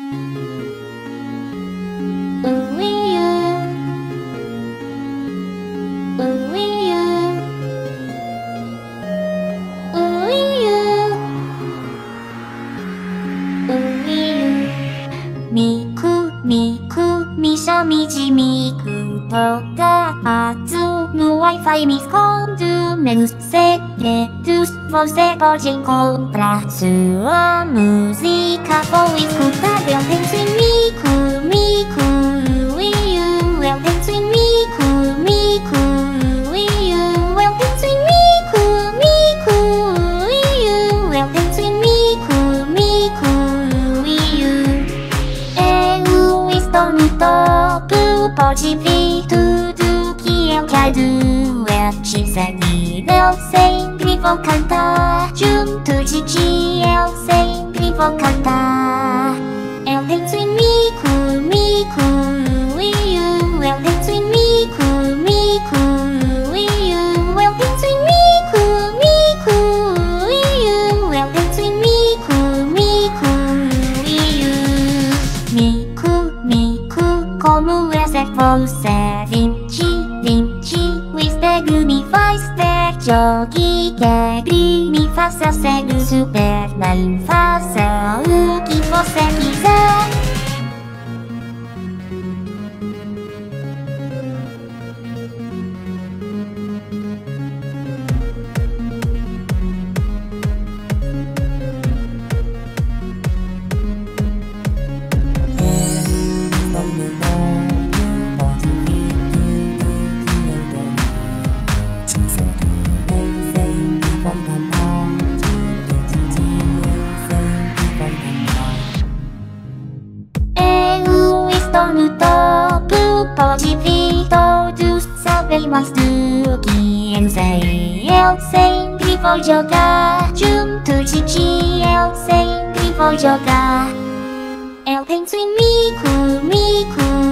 みしゃみじみくとが発の Wi-Fi mis consumes secretos você pode encontrar sua música vou escutar eu penso em mico eu penso em mico eu penso em mico eu penso em mico eu estou no topo, pode vir tudo que eu quero é te seguir, eu sempre vou cantar junto de ti, eu sempre vou cantar. Eu penso em mico, eu penso em mico, eu penso em mico, eu penso em mico, como é ser você 20, o espelho me faz ver jogue quebre, me faça ser o Superman, faça o que você quiser. Estou no topo, pode vir, todos sabem mais do que eu sei. Eu sempre vou jogar junto de ti, eu sempre vou jogar. Eu penso em mico,